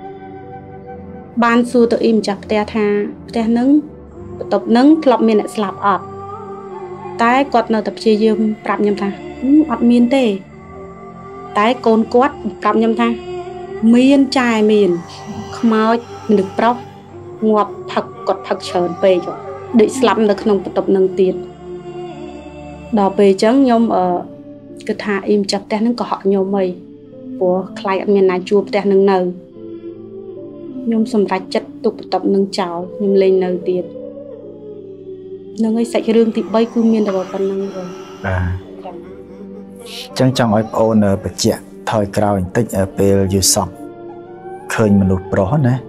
ban su tự im chặt te tha te nứng tập nứng lọp miên lại slap ọt tái quạt nơi tập chia dương prap nhâm tha ọt miên tê tái côn quát prap nhâm tha miên chai miên khmao mình được prop ngọt thật quạt thật sờn về cho định slap được không tập nâng tiền đò về trắng nhom ở cái tha im chặt te nứng có họ nhom mày của khai miên này chua te nâng nâu nhom sầm rạch chất tục tập nâng chảo nhom lên nơi tiền nâng ấy sạch rương thì bay cứ miên vào phần nâng rồi à chẳng trong ấy ôn ở bậc trẻ thời cao tích ở bề dưới sông khơi mình lụt bó nè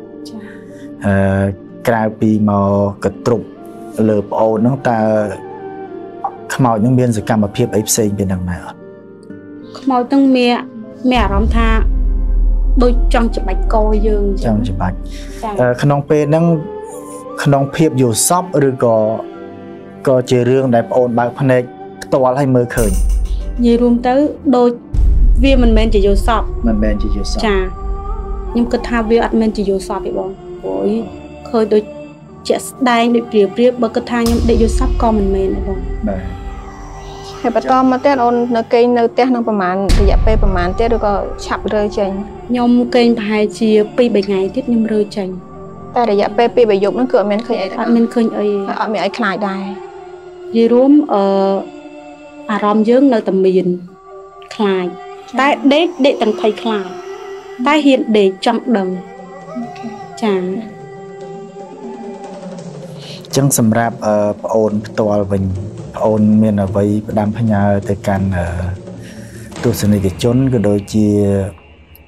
cao pi màu cật trục lợp ôn nó ta màu những miên sự cam ở phía ấy xây bên đằng này màu tăng mẹ mẹ rắm tha đôi trong chụp bạch coi dương trong chụp bạch khăn pe nâng khăn phiệp dù shop rồi có có chơi rương đẹp ổn bạc phần này to hay mơ khởi gì luôn tới đôi viên mình men chỉ vô shop mình men chỉ vô shop chà nhưng cứ tha viên admin chỉ vô shop vậy bọn với khơi đôi trẻ đai đôi priệp priệp bơ cứ tha nhưng để vô shop con mình men này bọn hay bắt to mà tết ôn nó cây nó tết nóประมาณ ระยะ pe ประมาณ tết rồi có chập rơi chành nhom cây hai chia pi bảy ngày tiếp nhom rơi chành แต่ ระยะ pe ปีใบหยก nó เกิดมันเคย admin เคยไอ้อดมีไอ้คลายได้ยีร่วมเอ่ออารมณ์เยอะในตำมีนคลายแต่เด็กเด็กตั้งไทยคลายแต่เห็นเด็กจังดังจ้าจังสำหรับโอนตัววิ่งโอนเมียนเอาไว้ดำพญาแต่การตัวสนิทจนก็โดยจีข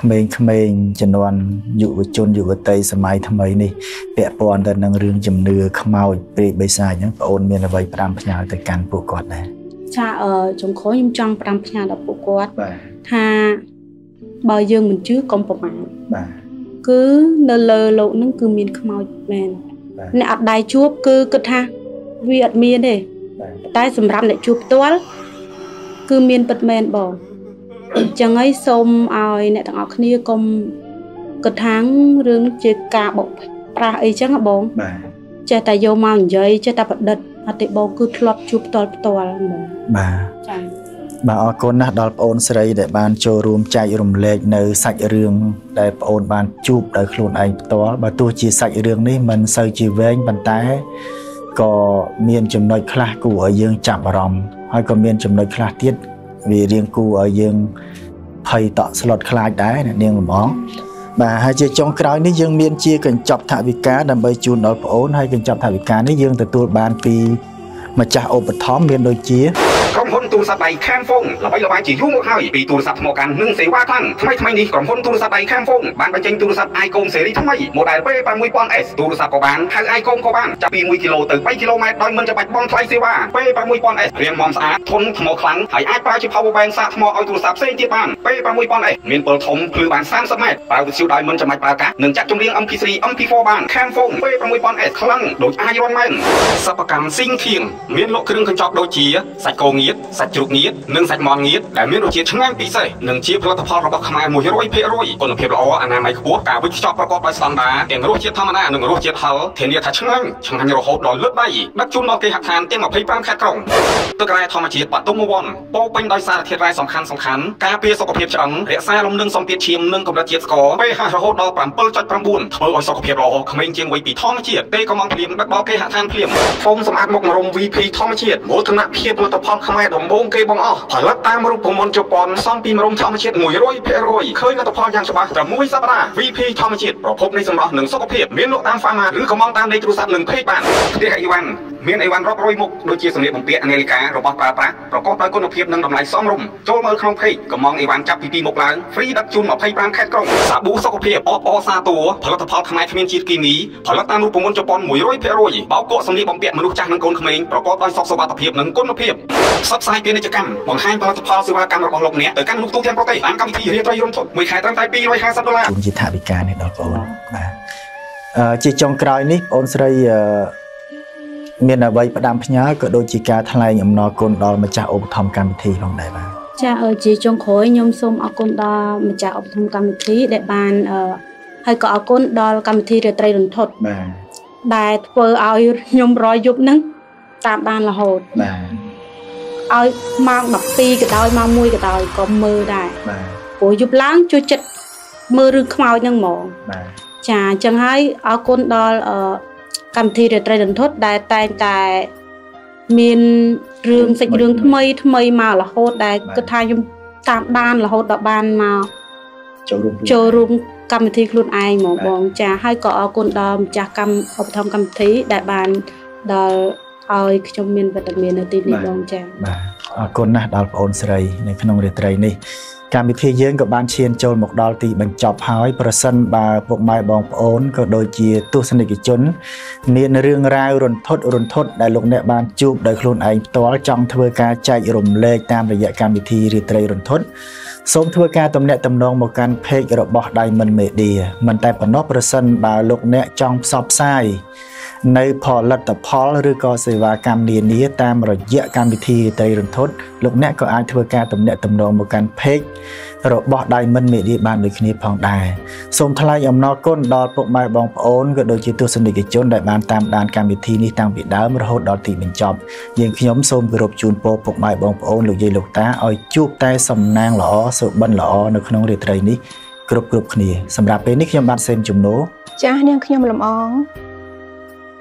ក្មេងៗជំនាន់យុវជនយុវតីសម័យថ្មីនេះពាក់ព័ន្ធទៅនឹងរឿងជំនឿខ្មោចព្រាយបិសាចហ្នឹងបងអូនមានអ្វីផ្ដាំផ្ញើទៅកាន់ពួកគាត់ដែរចាអឺចុងក្រោយខ្ញុំចង់ផ្ដាំផ្ញើដល់ពួកគាត់ថាបើយើងមិនជឿកុំប្រមាថបាទគឺនៅលើលោកហ្នឹងគឺមានខ្មោចមែនអ្នកអត់ដៃជួបគឺគិតថាវាអត់មានទេតែសម្រាប់អ្នកជួបផ្ទាល់គឺមានពិតមែនបងអញ្ចឹងហើយសូមឲ្យអ្នកទាំងអស់គ្នាកុំគិតថារឿងជាការបុកប្រាស់អីចឹងហ៎បងបាទចេះតែយកមកនិយាយចេះតែប្រឌិតអតិបងគឺធ្លាប់ជួបផ្ទាល់ផ្ទាល់ហ្មងបាទចា៎បាទអរគុណណាស់ដល់បងអូនស្រីដែលបានចូលរួមចែករំលែកនៅសាច់រឿងដែលបងអូនបានជួបដោយខ្លួនឯងផ្ទាល់បើទោះជាសាច់រឿងនេះមិនសូវជាវែងប៉ុន្តែក៏មានចំណុចខ្លះគួរឲ្យយើងចាប់អារម្មណ៍ហើយក៏មានចំណុចខ្លះទៀតវារៀងគួរឲ្យយើងភ័យតក់ស្លុតខ្លាចដែរអ្នកនាងលំអងបាទហើយជាចុងក្រោយនេះយើងមានជាកញ្ចប់ថវិកាដើម្បីជូនដល់បងអូនហើយកញ្ចប់ថវិកានេះយើងទទួលបានពីម្ចាស់ឧបត្ថម្ភមានដូចជាក្រុមហ៊ុនទូរស័ព្ទដៃ Camphone ល្បីល្បាញជាយូរមកហើយពីទូរស័ព្ទថ្មកាន់និងសេវាខ្លាំងថ្មីថ្មីនេះក្រុមហ៊ុនទូរស័ព្ទដៃ Camphone បានបញ្ចេញទូរស័ព្ទ iCom ស៊េរីថ្មី model ពេ ប្រាំមួយពាន់ អេស ទូរស័ព្ទក៏បានហៅ iCom ក៏បានចាប់ពីមួយគីឡូទៅបីគីឡូម៉ែត្រដោយមិនចាំបាច់បង់ថ្លៃសេវាពេ ប្រាំមួយពាន់ អេស រាងមាំស្អាតធន់ថ្មខ្លាំងហើយអាចប្រើជា power bank សាកថ្មឲ្យទូរស័ព្ទផ្សេងទៀតបានពេ ប្រាំមួយពាន់ អេស មានពលធំភ្លឺបានសាមសិបម៉ែត្រប្រើវិទ្យុដោយមិនចាំបាច់ប្រើកាសនិងចាក់ចម្រៀង em pê three em pê four បាន Camphone ពេ ប្រាំមួយពាន់ អេស ខ្លាំងដូចអាចរន់មែនសិប្បកម្មស៊ីងធៀងមានលក់គ្រឿងកញ្ចប់ដូចជាសាច់គោងៀតសាច់ជ្រូកងៀតនិងសាច់មាន់ងៀតដែលមានរសជាតិឆ្ងាញ់ពិសេសនិងជាផលិតផលរបស់ខ្មែរមួយរយភាគរយគុណភាពល្អអនាម័យខ្ពស់ការវេចខ្ចប់ប្រកបដោយស្តង់ដារទាំងរសជាតិធម្មតានិងរសជាតិហឹរធានាថាឆ្ងាញ់ឆ្ងាញ់រហូតដល់លើកដៃដឹកជូនដល់គេហដ្ឋានទាំងម្ភៃប្រាំខេត្តក្រុងទឹករ៉ែធម្មជាតិបាតុំវ័នពោពេញដោយសារធាតុរ៉ែសំខាន់សំខាន់ការពារសុខភាពឆ្អឹងរក្សាលំនឹងសម្ពាធឈាមនិងកម្រិតជាតិស្ករ pH រហូតដល់ seven point nine ធ្វើឲ្យសុខភាពល្អក្មេងជាងវ័យពីធម្មជាតិពេលកំងភ្លាមដឹកដល់គេហដ្ឋានភ្លាមហ្វូមសម្អាតមុខមរំ វី ភី ធម្មជាតិមោទនភាពផលិតផលខ្មែរដំបូងគេបងអស់ផលិតតាមរូបមន្តជប៉ុនសំពីមរំធម្មជាតិមួយរយភាគរយឃើញលទ្ធផលយ៉ាងច្បាស់ត្រឹមមួយសប្តាហ៍ វី ភី ធម្មជាតិប្រភពនៃសម្រស់និងសុខភាពមានលក់តាម Pharma ឬក៏មកតាមលេខទូរស័ព្ទនិង Page បានផ្ទះអីវ៉ាន់មានអីវ៉ាន់រាប់រយមុខដូចជាសម្លៀកបំពាក់នាឡិការបស់ប្រើប្រាស់ប្រកបដោយគុណភាពនិងតម្លៃសមរម្យចូលមើលក្នុង Page កំងអីវ៉ាន់ចាប់ពីពីរមុខឡើង Free ដឹកជូនម្ភៃប្រាំខេត្តក្រុងសាប៊ូសុខភាពអបអសាតួផលិតផលខ្មែរគ្មានជាតិគីមីផលិតតាមរូបមន្តជប៉ុនមួយរយភាគរយបោកគក់សម្លៀកបំពាក់មនុស្សចាស់និងកូនក្មេងប្រកបដោយសុខសុវត្ថិភាពនិងគុណភាពផ្សព្វផ្សាយពាណិជ្ជកម្មបង្ហាញផលិតផលសេវាកម្មរបស់លោកអ្នកទៅកាន់លោកទូទាំងប្រទេសតាមកម្មវិធីរាត្រីរំភើបមួយខែត្រឹមតែពីររយហាសិបដុល្លារជាថវិកានេះដល់បងបាទអឺជាចុងក្រោយនេះបងស្រីអឺមានអ្វីផ្ដាំផ្ញើក៏ដូចជាការថ្លែងអំណរគុណដល់ម្ចាស់ឧបត្ថម្ភកម្មវិធីផងដែរបាទចាអឺជាចុងក្រោយខ្ញុំសូមអរគុណដល់ម្ចាស់ឧបត្ថម្ភកម្មវិធីដែលបានអឺហើយក៏អរគុណដល់កម្មវិធីរាត្រីរន្ធត់បាទដែលធ្វើឲ្យខ្ញុំរយយប់ហ្នឹងតាមដានរហូតបាទឲ្យម៉ោងដប់ពីរក៏ដោយម៉ោងមួយក៏ដោយក៏មើលដែរបាទព្រោះយប់ឡើងជួយចិត្តមើលរឿងខ្មោចហ្នឹងហ្មងបាទចាអញ្ចឹងហើយអរគុណដល់អឺកម្មវិធីរាត្រីរន្ធត់ដែលតែងតែមានរឿងសាច់រឿងថ្មីថ្មីមករហូតដែលគិតថាខ្ញុំតាមដានរហូតដល់បានមកចូលរួមចូលរួមកម្មវិធីខ្លួនឯងហ្មងបងចាហើយក៏អរគុណដល់ម្ចាស់កម្មឧបត្ថម្ភកម្មវិធីដែលបានដល់ឲ្យខ្ញុំមានវត្តមាននៅទីនេះបងចាបាទអរគុណណាស់ដល់បងអូនស្រីនៅក្នុងរាត្រីនេះកម្មវិធីយើងក៏បានឈានចូលមកដល់ទីបញ្ចប់ហើយប្រសិនបើពុកម៉ែបងប្អូនក៏ដូចជាទស្សនិកជនមានរឿងរ៉ាវរន្ធត់រន្ធត់ដែលលោកអ្នកបានជួបដោយខ្លួនឯងផ្ទាល់ចង់ធ្វើការចែករំលែកតាមរយៈកម្មវិធីរាត្រីរន្ធត់សូមធ្វើការទំនាក់ទំនងមកកាន់ Page របស់ Diamond Media មិនតែប៉ុណ្ណោះប្រសិនបើលោកអ្នកចង់ផ្សព្វផ្សាយនៅផលិតផលឬក៏សេវាកម្មនានាតាមរយៈកម្មវិធីរាត្រីរន្ធត់លោកអ្នកក៏អាចធ្វើការទំនាក់ទំនងមកកាន់ Page របស់ Diamond Media បានដូចគ្នាផងដែរសូមថ្លែងអំណរគុណដល់ពុកម៉ែបងប្អូនក៏ដូចជាទស្សនិកជនដែលបានតាមដានកម្មវិធីនេះតាំងពីដើមរហូតដល់ទីបញ្ចប់យើងខ្ញុំសូមគោរពជូនពរពុកម៉ែបងប្អូនលោកយាយលោកតាឲ្យជួបតែសំណាងល្អសុបិនល្អនៅក្នុងរាត្រីនេះគ្រប់គ្រប់គ្នាសម្រាប់ពេលនេះខ្ញុំបាទសេមជំនោចាស់នាងខ្ញុំលំអង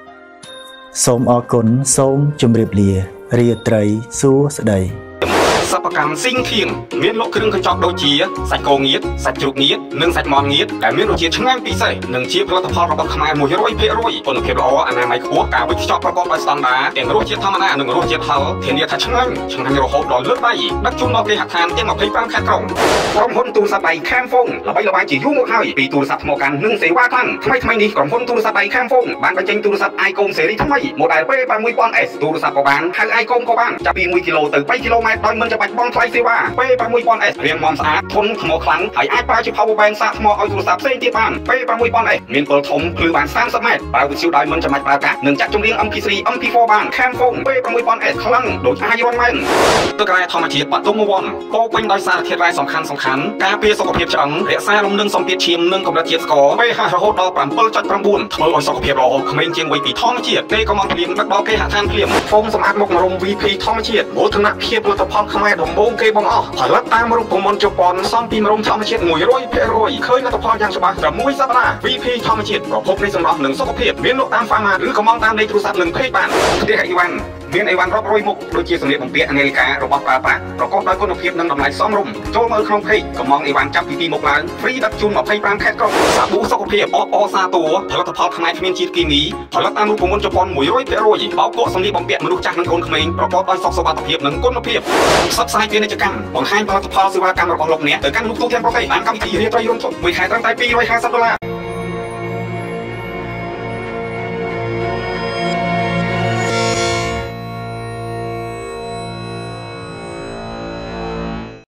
សូមអរគុណសូមជម្រាបលារាត្រីសួស្តីសសិប្បកម្មស៊ីងធៀងមានលក់គ្រឿងកញ្ចប់ដូចជាសាច់គោងៀតសាច់ជ្រូកងៀតនិងសាច់មាន់ងៀតដែលមានរសជាតិឆ្ងាញ់ពិសេសនិងជាផលិតផលរបស់ខ្មែរ មួយរយភាគរយ គុណភាពល្អអនាម័យខ្ពស់ការវេចខ្ចប់ប្រកបដោយស្តង់ដារទាំងរសជាតិធម្មតានិងរសជាតិហឹរធានាថាឆ្ងាញ់ឆ្ងាញ់រហូតដល់លើកដៃដឹកជូនដល់គេហដ្ឋានទាំង ยี่สิบห้า ខេត្តក្រុងក្រុមហ៊ុនទូរស័ព្ទដៃ Camphone ល្បីល្បាញជាយូរមកហើយពីទូរស័ព្ទថ្មកាន់និងសេវាខ្លាំងថ្មីថ្មីនេះក្រុមហ៊ុនទូរស័ព្ទដៃ Camphone បានបញ្ចេញទូរស័ព្ទ iCom ស៊េរីថ្មី model ពេ sáu mươi con S ទូរស័ព្ទក៏បានហៅ iCom ក៏បានចាប់ពី មួយគីឡូទៅ បីគីឡូម៉ែត្រដោយមិនចាំបាច់បង់ថ្លៃសេវា ពេ sáu mươi con S រាងមាំស្អាតធន់ថ្មខ្លាំងហើយអាចប្រើជា power bank សាកថ្មឲ្យទូរស័ព្ទផ្សេងទៀតបាន ពេ sáu mươi con S មានពលធំភ្លឺបាន 三十 ម៉ែត្រប្រើវិទ្យុដោយមិនចាំបាច់ប្រើកាសនិងចាក់ចម្រៀង em pê three em pê four បាន Camphone ពេ sáu mươi con S ខ្លាំងដូច Iron Man ទឹករ៉ែធម្មជាតិបាត់ទុំវ័នពោពេញដោយសារធាតុរ៉ែសំខាន់សំខាន់ការពារសុខភាពឆ្អឹងរក្សារំនឹងសម្ពាធឈាមនិងកម្រិតជាតិស្ករ pH រហូតដល់ bảy chấm chín ធ្វើឲ្យសុខភាពល្អក្មេងជាងវ័យពីធម្មជាតិទេក៏មកព្រៀងដឹកដល់គេហដ្ឋានព្រាមហ្វូមសម្អាតមុខមរំ វី ភី ធម្មជាតិមោទនភាពផលិតផលខ្មែរដំបូងគេបងអស់ផលិតតាមរូបមន្តជប៉ុនសំពីមរំធម្មជាតិ មួយរយភាគរយ ឃើញលទ្ធផលយ៉ាងច្បាស់ត្រឹមមួយសប្តាហ៍ វី ភី ធម្មជាតិប្រភពនៃសម្រស់និងសុខភាពមានលក់តាមហ្វាម៉ាឬក៏មកតាមលេខទូរស័ព្ទនិង page បានផ្ទះអីវ៉ាន់មានអីវ៉ាន់រាប់រយមុខដូចជាសម្លៀកបំពាក់អាមេរិការបស់ប្រើប្រាស់ប្រកបដោយគុណភាពនិងតម្លៃសមរម្យចូលមើលក្នុង page កំងអីវ៉ាន់ចាប់ពីពីមុខឡើង free ដឹកជូន ยี่สิบห้า ខេត្តក្រុងសាប៊ូសុខភាពអបអសាតួផលិតផលខ្មែរគ្មានជាតិគីមីផលិតតាមរូបមន្តជប៉ុន មួយរយភាគរយ បោកគក់សម្លៀកបំពាក់មនុស្សចាស់និងកូនក្មេងប្រកបដោយសុខសុវត្ថិភាពនិងគុណភាពផ្សព្វផ្សាយពាណិជ្ជកម្មបង្ហាញផលិតផលសេវាកម្មរបស់លោកអ្នកទៅកាន់លោកទូទាំងប្រទេសបានកម្មវិធីរៀបរយរំទុកមួយខែត្រឹមតែ ពីររយห้าสิบ ដុល្លារ